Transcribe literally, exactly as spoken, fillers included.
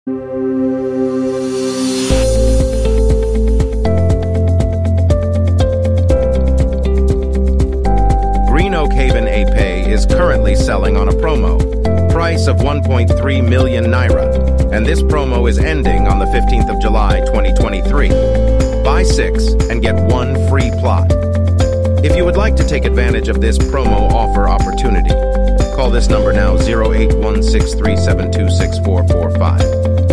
GREENOAK Haven E P E is currently selling on a promo, price of one point three million naira, and this promo is ending on the fifteenth of July twenty twenty-three. Buy six and get one free plot. If you would like to take advantage of this promo offer opportunity, call this number now zero eight one six three seven two six four four five.